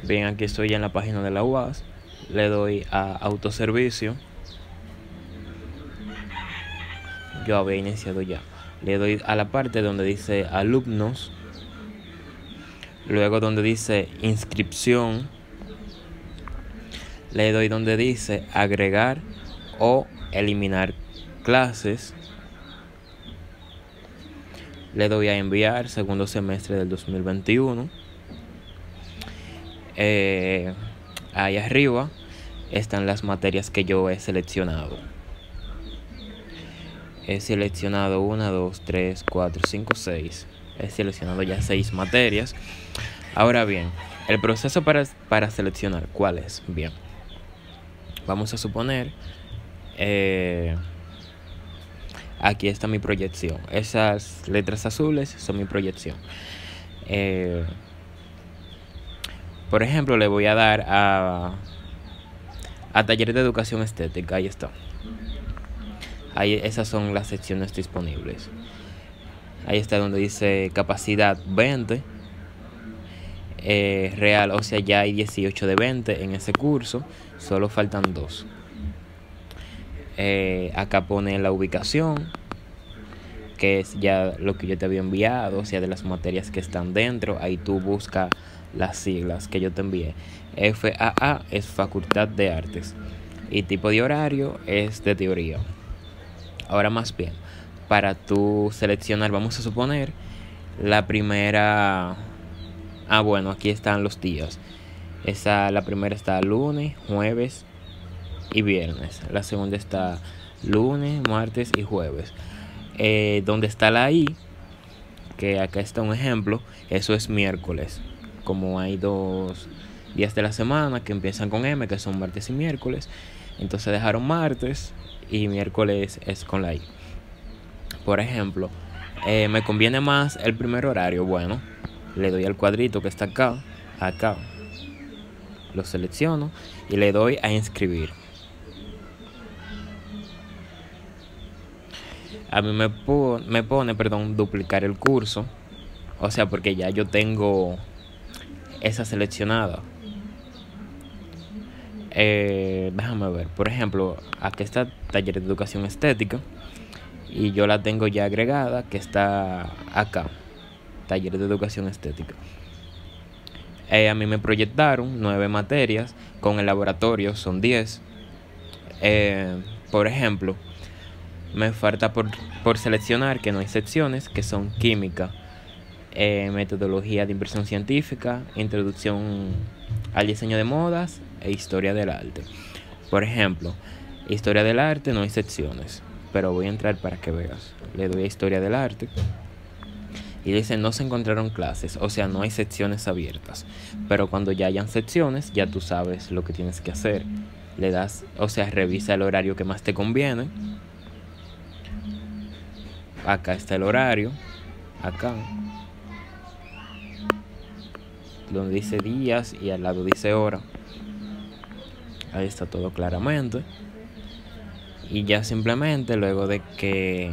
Bien, aquí estoy ya en la página de la UAS. Le doy a autoservicio. Yo había iniciado ya. Le doy a la parte donde dice alumnos. Luego donde dice inscripción. Le doy donde dice agregar o eliminar clases. Le doy a enviar segundo semestre del 2021. Ahí arriba están las materias que yo he seleccionado. He seleccionado 1, 2, 3, 4, 5, 6. He seleccionado ya 6 materias. Ahora bien, el proceso para seleccionar, ¿cuál es? Bien, vamos a suponer, aquí está mi proyección. Esas letras azules son mi proyección. Por ejemplo, le voy a dar a taller de educación estética. Ahí está. Ahí, esas son las secciones disponibles. Ahí está donde dice capacidad 20. Real, o sea, ya hay 18 de 20 en ese curso. Solo faltan 2. Acá pone la ubicación, que es ya lo que yo te había enviado, o sea, de las materias que están dentro. Ahí tú buscas las siglas que yo te envié. FAA es Facultad de Artes y tipo de horario es de teoría. Ahora más bien, para tú seleccionar, vamos a suponer la primera. Bueno, aquí están los días. La primera está lunes, jueves y viernes. La segunda está lunes, martes y jueves. Donde está la I, que acá está un ejemplo, eso es miércoles. Como hay 2 días de la semana que empiezan con M, que son martes y miércoles, entonces dejaron martes y miércoles es con la I. Por ejemplo, me conviene más el primer horario. Bueno, le doy al cuadrito que está acá, lo selecciono y le doy a inscribir. A mí me pone, duplicar el curso, o sea, porque ya yo tengo esa seleccionada. Déjame ver, por ejemplo, aquí está taller de educación estética y yo la tengo ya agregada, que está acá, taller de educación estética. A mí me proyectaron 9 materias, con el laboratorio son 10. Por ejemplo, me falta por seleccionar, que no hay secciones, que son química, metodología de impresión científica, introducción al diseño de modas e historia del arte. Por ejemplo, historia del arte no hay secciones, pero voy a entrar para que veas. Le doy a historia del arte y dice no se encontraron clases, o sea, no hay secciones abiertas. Pero cuando ya hayan secciones, ya tú sabes lo que tienes que hacer. Le das, o sea, revisa el horario que más te conviene. Acá está el horario, acá, donde dice días y al lado dice hora. Ahí está todo claramente. Y ya simplemente luego de que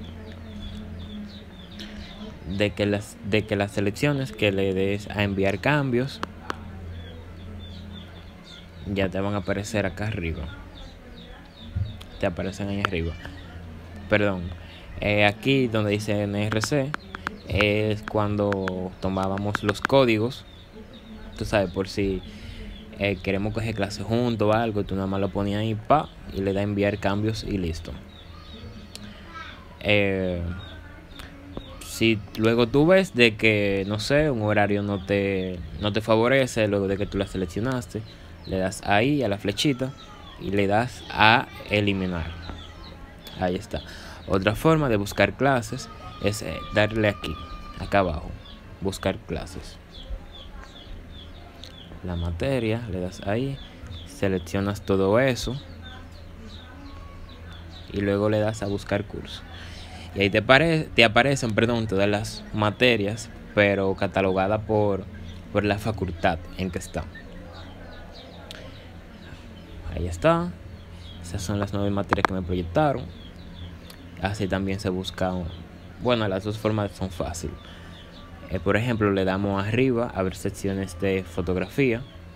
las selecciones, que le des a enviar cambios, ya te van a aparecer acá arriba. Te aparecen ahí arriba. Perdón. Aquí donde dice NRC es cuando tomábamos los códigos. Tú sabes, por si queremos coger clases juntos o algo, tú nada más lo ponías ahí, y le das a enviar cambios y listo. Si luego tú ves de que, no sé, un horario no te favorece, luego de que tú la seleccionaste, le das ahí a la flechita y le das a eliminar. Ahí está. Otra forma de buscar clases es darle aquí, acá abajo, buscar clases. La materia, le das ahí, seleccionas todo eso y luego le das a buscar curso. Y ahí te aparecen todas las materias, pero catalogadas por la facultad en que está. Ahí está. Esas son las 9 materias que me proyectaron. Así también se busca. Bueno, las dos formas son fáciles. Por ejemplo, le damos arriba a ver secciones de fotografía.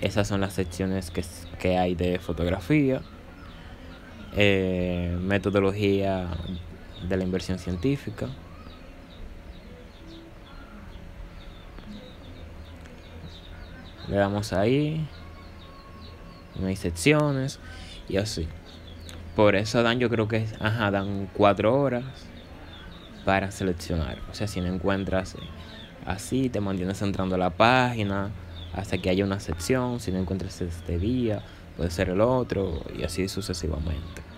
Esas son las secciones que hay de fotografía. Metodología de la inversión científica. Le damos ahí. No hay secciones. Y así. Por eso yo creo que dan 4 horas para seleccionar. O sea, si no encuentras así, te mantienes entrando a la página hasta que haya una sección. Si no encuentras este día, puede ser el otro, y así sucesivamente.